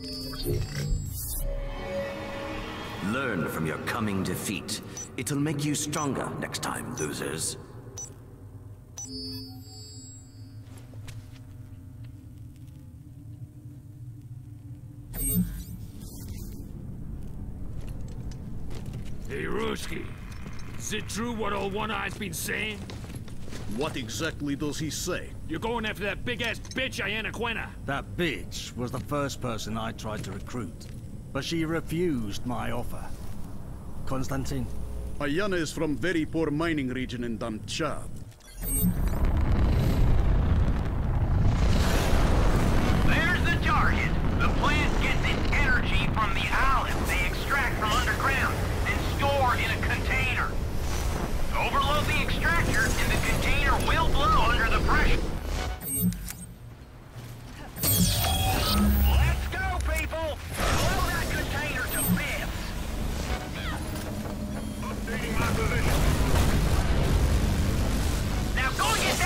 Learn from your coming defeat. It'll make you stronger next time, losers. Hey, Ruski. Is it true what old One-Eye's been saying? What exactly does he say? You're going after that big-ass bitch, Ayana Quena. That bitch was the first person I tried to recruit, but she refused my offer. Konstantin? Ayana is from very poor mining region in Damchad. There's the target. The plant gets its energy from the island they extract from underground and store in a container. Overload the extractor and the container will blow under the pressure. Let's go, people! Blow that container to bits! Updating my position. Now go get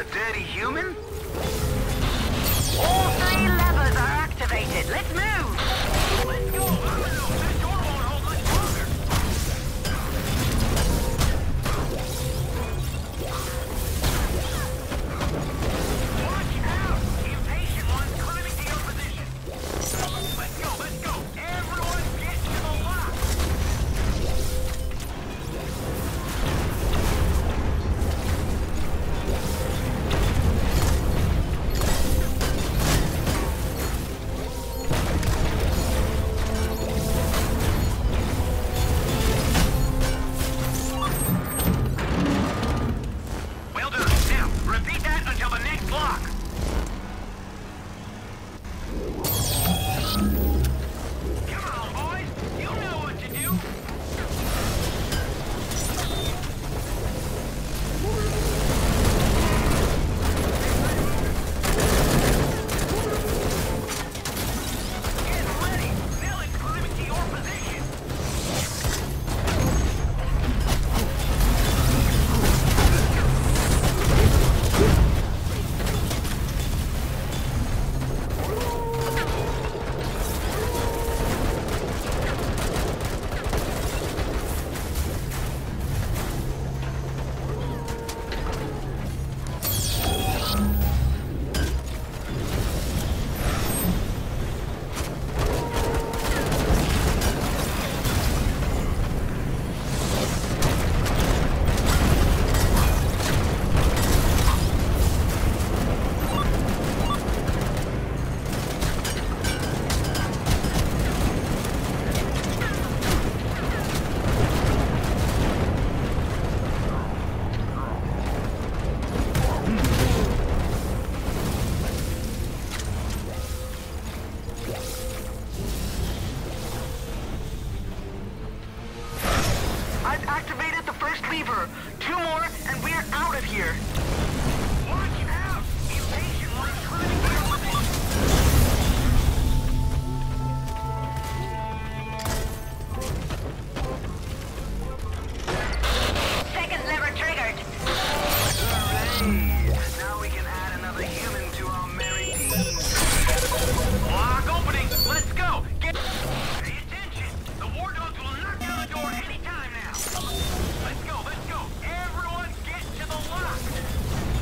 dirty human? All 3 levers are activated. Let's move! Let's go! I don't know. That door won't hold much longer. Watch out! Impatient one's climbing to your position. Let's go, let's go! Everyone get to the lock! Well done. Now, repeat that until the next block. Come on, boys. You know what to do. Get ready. Now it's climbing to your position. I've activated the first lever. 2 more, and we're out of here. Watch out! Impatient one's climbing to your position. Second lever triggered. Hooray! Now we can add another human to our merry team. Lock opening! Let's go! Pay attention! The war dogs will knock down the door anytime now! Let's go, let's go! Everyone get to the lock!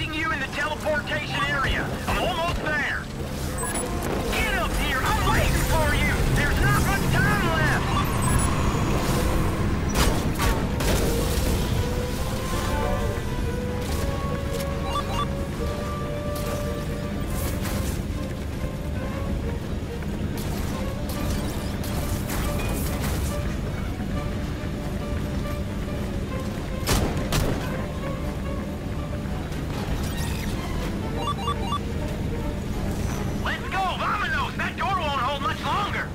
Expecting you in the teleportation area. I'm almost there. Get up here. I'm waiting for you. There's not much time left. Let's go, Vamonos! That door won't hold much longer!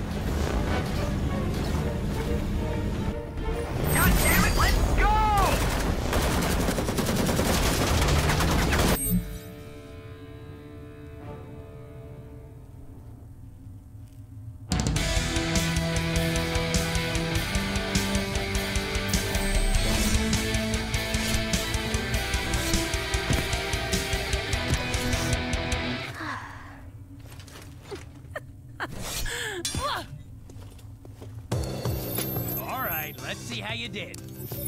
God damn it, let's go! All right, let's see how you did.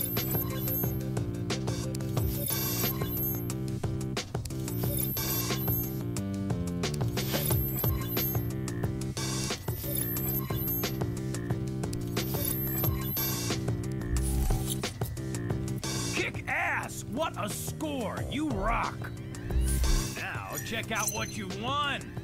Kick ass! What a score! You rock! Now check out what you won!